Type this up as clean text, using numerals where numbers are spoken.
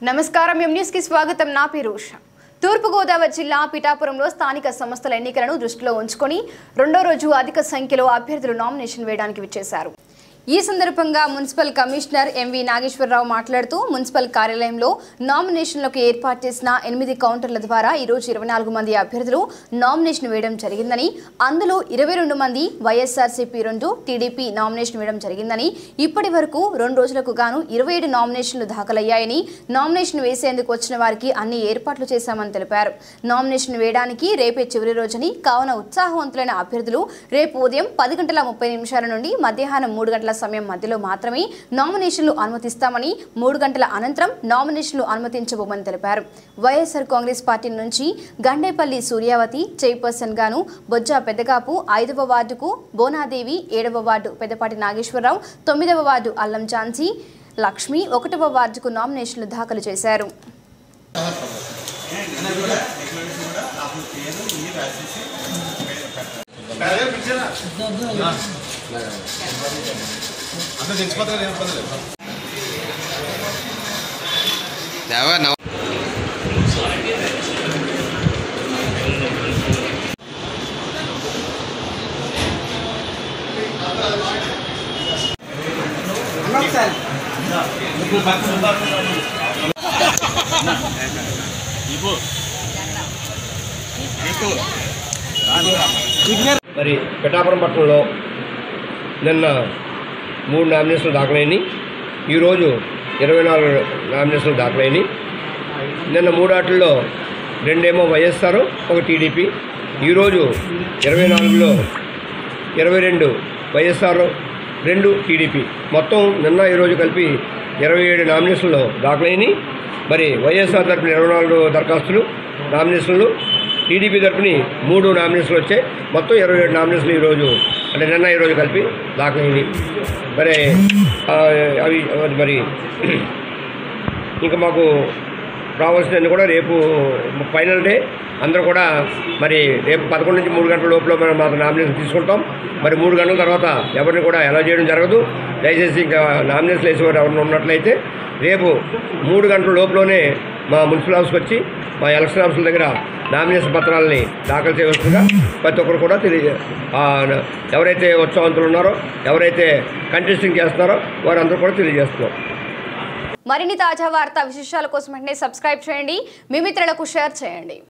నమస్కారం M news కి స్వాగతం నా పేరు ఉషా తూర్పు గోదావరి జిల్లా పిఠాపురంలో స్థానిక సంస్థల ఎన్నికలను దృష్టిలో ఉంచుకొని రెండో రోజు అధిక సంఖ్యలో అభ్యర్థులు నామినేషన్ వేయడానికి విచ్చేశారు। ఈ సందర్భంగా మున్సిపల్ కమిషనర్ ఎంవి నాగేశ్వరరావు మాట్లాడుతూ మున్సిపల్ కార్యాలయంలో నామినేషన్లకు ఏర్పాటు చేసిన 8 కౌంటర్ల ద్వారా ఈ రోజు 24 మంది అభ్యర్థులు నామినేషన్ వేయడం జరిగిందని అందులో 22 మంది వైఎస్ఆర్సీపీ 2 టీడీపీ నామినేషన్ వేయడం జరిగిందని ఇప్పటివరకు 2 రోజులకు గాను 27 నామినేషన్లు దాఖలయ్యాయని నామినేషన్ వేసేందుకు వచ్చిన వారికి అన్ని ఏర్పాట్లు చేశామని తెలిపారు। నామినేషన్ వేయడానికి రేపే చివరి రోజని కావున ఉత్సాహవంతులైన అభ్యర్థులు రేపు ఉదయం 10:30 నుండి మధ్యాహ్నం 3 గంటల సమయం మధ్యలో మాత్రమే నామినేషన్లు అనుమతిస్తామని 3 గంటల అనంతరం నామినేషన్లు అనుమతించబోమని తెలిపారు। వైఎస్ఆర్ కాంగ్రెస్ పార్టీ నుంచి గండేపల్లి సూర్యావతి చైర్పర్సన్ గాను బొజ్జా పెద్దకాపు 5వ వార్డుకు బోనాదేవి 7వ వార్డు పెద్దపాటి నాగేశ్వరరావు 9వ వార్డు అల్లం ఝాన్సీ లక్ష్మి 1వ వార్డుకు నామినేషన్లు దాఖలు చేశారు। మరి పిఠాపురం పట్టణంలో నిన్న 3 నామినేషన్లు దాఖలైనవి, ఈరోజు 24 నామినేషన్లు దాఖలైనవి। నిన్న 3 వాటిల్లో 2 వైఎస్ఆర్ 1 టీడీపీ, ఈరోజు 24లో 22 వైఎస్ఆర్ 2 టీడీపీ, మొత్తం నిన్న ఈరోజు కలిపి 27 నామినేషన్లు దాఖలైనవి। మరి వైఎస్ఆర్ తరపున 24 దరఖాస్తులు నామినేషన్లు, టీడీపీ తరపున 3 నామినేషన్లు వచ్చాయి, మొత్తం 27 నామినేషన్లు ఈరోజు అంటే నిన్న ఈరోజు కలిపి దాఖలైనవి। మరి అవి మరి ఇంకా మాకు రావాల్సినవి కూడా రేపు ఫైనల్ డే, అందరూ కూడా మరి రేపు 11 నుంచి 3 గంటల లోపల మనం మాకు నామినేషన్ తీసుకుంటాం। మరి 3 గంటల తర్వాత ఎవరిని కూడా అలౌ చేయడం జరగదు। దయచేసి ఇంకా నామినేషన్ వేసేవారు ఎవరైనా ఉన్నట్లయితే రేపు 3 గంటల లోపలనే మా మున్సిపల్ ఆఫీస్కి వచ్చి మా ఎలక్షన్ ఆఫీసుల దగ్గర నామినేషన్ పత్రాలని దాఖలు చేయవలసిందిగా ప్రతి ఒక్కరు కూడా ఎవరైతే ఉత్సాహవంతులు ఉన్నారో, ఎవరైతే కంటెస్టింగ్ చేస్తున్నారో వారందరూ కూడా తెలియజేస్తున్నారు। మరిన్ని తాజా వార్తా విశేషాల కోసం వెంటనే సబ్స్క్రైబ్ చేయండి, మీ మిత్రులకు షేర్ చేయండి।